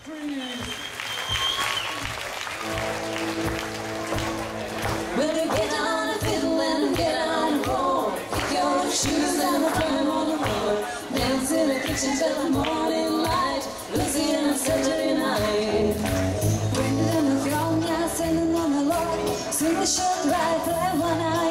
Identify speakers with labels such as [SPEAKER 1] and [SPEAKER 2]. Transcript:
[SPEAKER 1] Well, you get on a fiddle and get on a roll. Kick your shoes and climb on the floor. Dance in the kitchen till the morning light. Lucy and Saturday night. Bring them the throne, yeah, singing on the Lord. Sing the short rifle and one eye.